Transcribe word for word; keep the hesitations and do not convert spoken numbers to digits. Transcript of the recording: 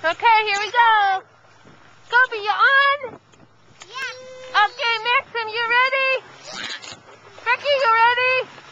Okay, here we go. Scopy, you on? Yeah. Okay, Maxim, you ready? Becky, you ready?